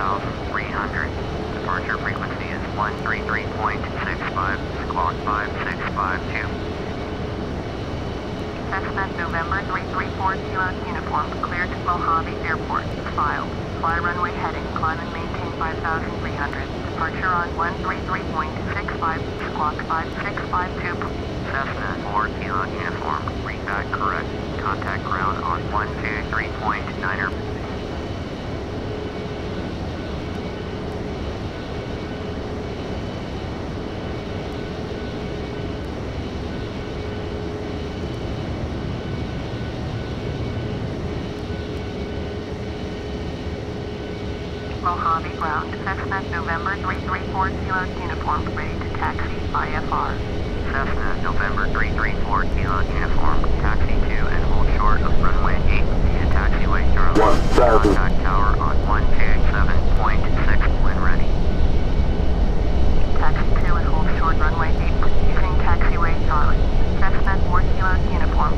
5,300. Departure frequency is 133.65, squawk 5652. Cessna November 3340 uniform, cleared to Mojave Airport, filed. Fly runway heading, climb and maintain 5,300. Departure on 133.65, squawk 5652. Cessna 4 Kilo uniform, read back correct. Contact ground on 123.9er. Mojave ground, Cessna November 3340 uniform, ready to taxi IFR. Cessna November 334 Kilo uniform, taxi to and hold short of runway 8 via taxiway Charlie. Contact tower on 127.6 when ready. Taxi to and hold short runway 8 using taxiway Charlie. Cessna 4 Kilo uniform.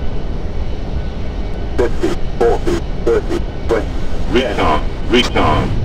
Recon.